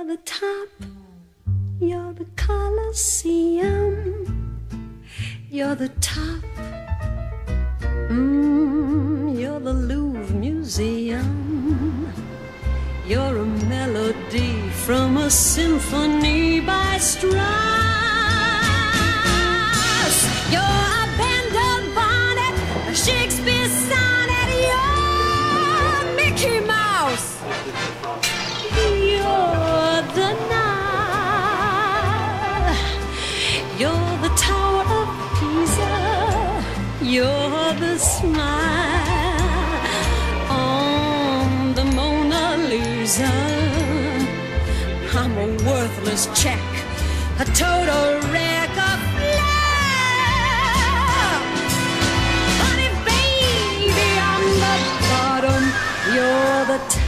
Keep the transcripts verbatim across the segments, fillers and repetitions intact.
the top, you're the Colosseum. You're the top, mm, you're the Louvre Museum. You're a melody from a symphony by Strauss. You're a Bender bonnet, a Shakespeare sonnet. You're Mickey Mouse. You're the Nile. You're the Tower of Pisa. You're the smile on the Mona Lisa. I'm a worthless check, a total wreck of love. Honey, baby, I'm the bottom, you're the top.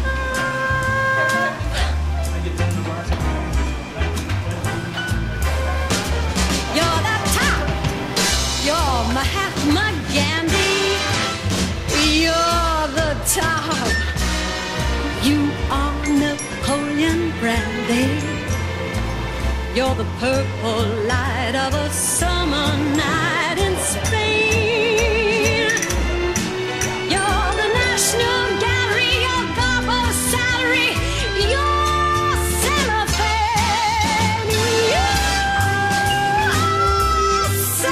You're the top, you're Mahatma Gandhi. You're the top, you are Napoleon Brandy. You're the purple light of a summer night in Spain. You're the National Gallery, your Garbo salary, your cellophane. You're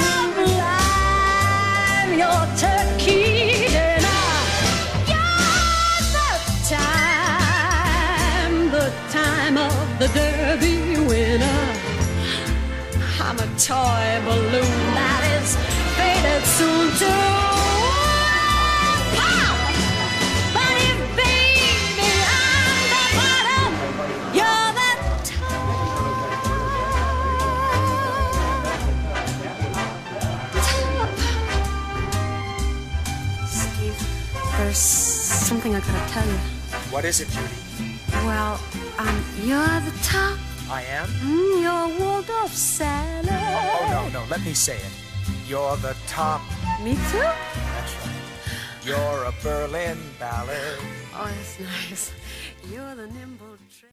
sublime, your turkey dinner. You're the time, the time of the Derby winner. I'm a toy balloon that is faded soon to pop. But if, baby, I'm the bottom, you're the top. Top. Steve, there's something I gotta tell you. What is it, Judy? Well, um, you're the top. I am? Mm, you're Waldorf salad. Oh, no, no, let me say it. You're the top. Me too? That's right. You're a Berlin ballad. Oh, that's nice. You're the nimble train.